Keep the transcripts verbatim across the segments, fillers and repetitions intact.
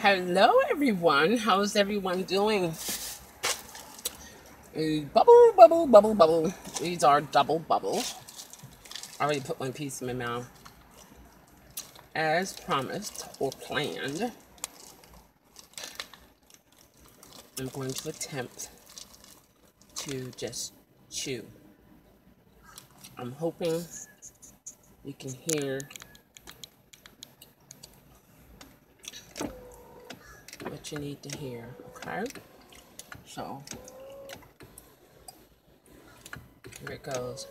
Hello, everyone. How's everyone doing? A bubble, bubble, bubble, bubble. These are double bubbles. I already put one piece in my mouth. As promised or planned, I'm going to attempt to just chew. I'm hoping you can hear what you need to hear, okay? So, here it goes.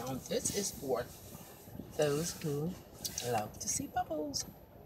Now, this is for those who love to see bubbles.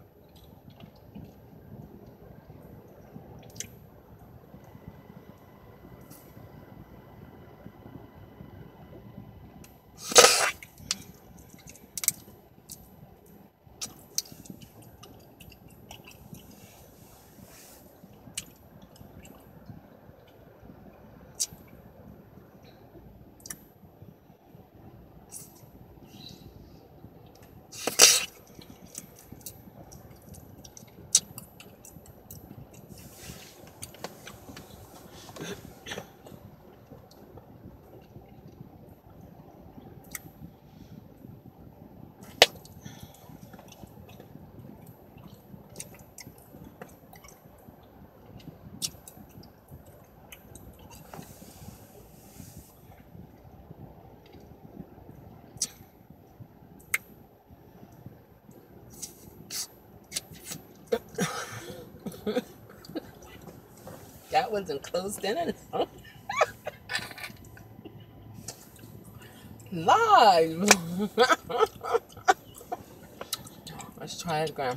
That wasn't closed in enough. Live. Let's try it again.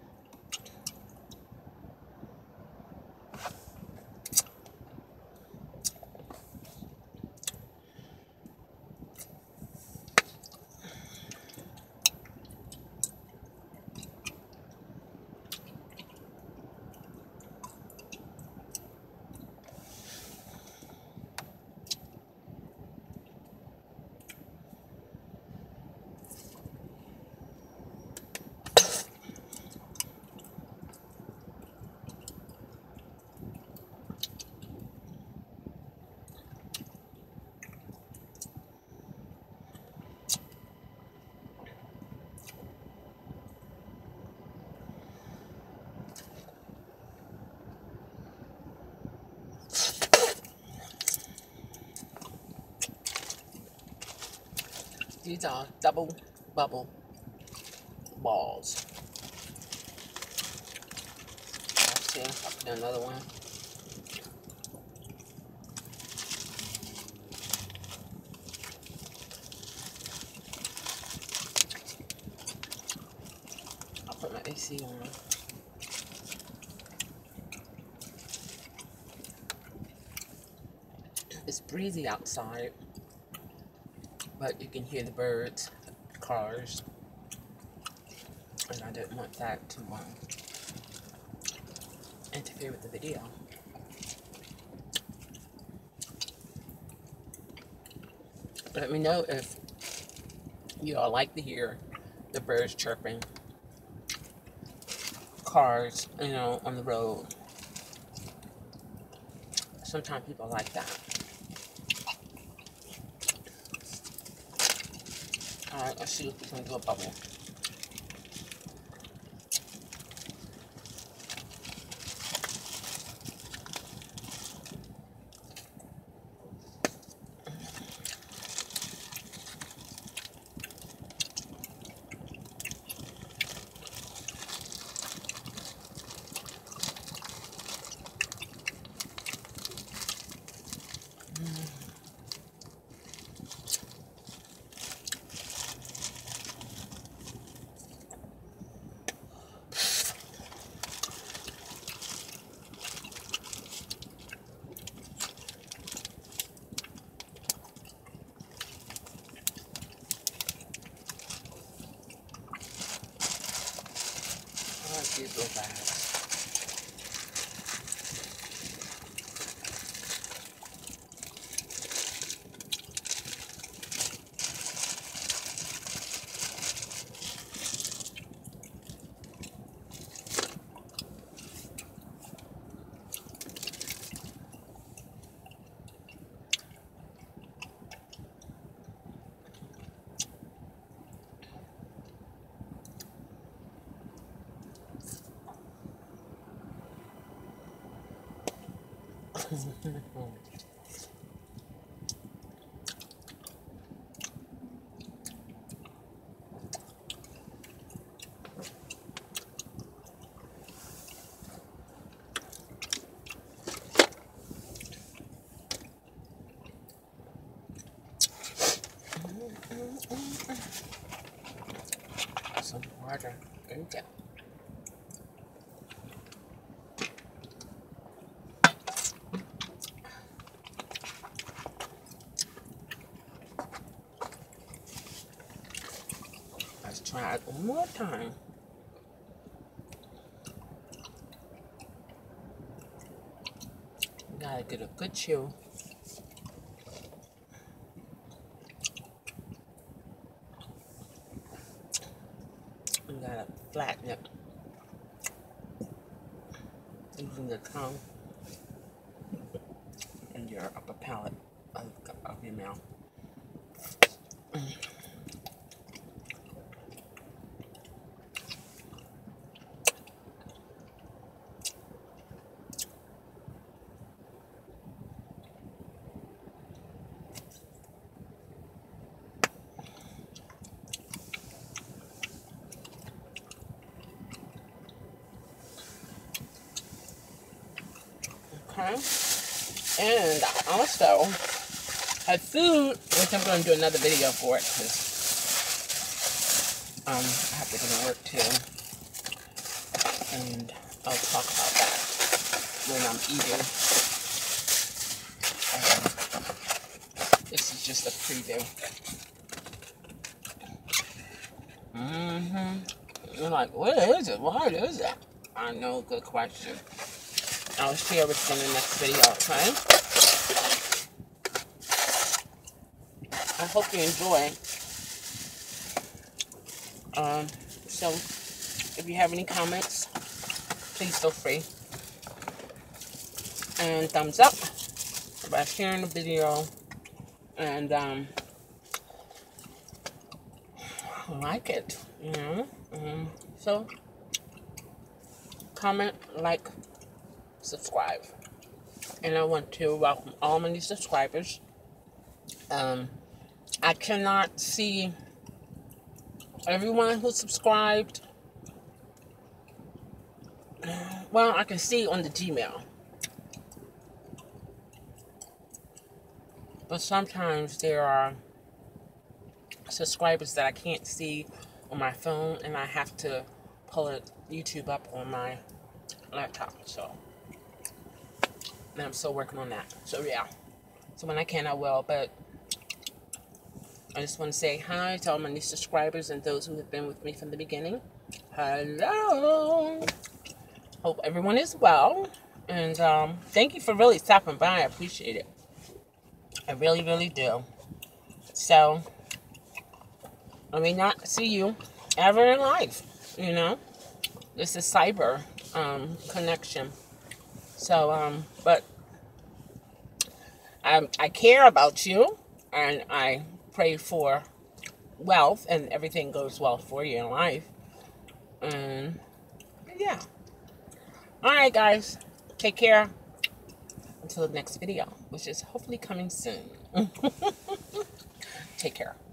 These are double bubble balls. Let's see if I put another one. I'll put my A C on. It's breezy outside, but you can hear the birds, cars, and I didn't want that to um, interfere with the video. Let me know if you all like to hear the birds chirping, cars, you know, on the road. Sometimes people like that. Alright, let's see if we can do a bubble. These go bad. some water in there. Let's try it one more time. Gotta get a good chew. You gotta flatten it using the tongue and your upper palate of, of your mouth. Okay, and I also had food, which I'm going to do another video for it because um, I have to go to work too, and I'll talk about that when I'm eating. Um, this is just a preview. Mm-hmm. You're like, what is it? What is it? I know, good question. I'll share with you in the next video, okay? I hope you enjoy. Um, so, if you have any comments, please feel free. And thumbs up by sharing the video. And, um, like it, you know? Um, so, comment, like, subscribe. And I want to welcome all my new subscribers. Um, I cannot see everyone who subscribed. Well, I can see on the Gmail. But sometimes there are subscribers that I can't see on my phone, and I have to pull it YouTube up on my laptop. So, and I'm still working on that. So yeah. So when I can, I will. But I just want to say hi to all my new subscribers and those who have been with me from the beginning. Hello. Hope everyone is well. And um, thank you for really stopping by. I appreciate it. I really, really do. So, I may not see you ever in life, you know. This is cyber um, connection. So, um, but I, I care about you, and I pray for wealth, and everything goes well for you in life. And, yeah. Alright, guys. Take care. Until the next video, which is hopefully coming soon. Take care.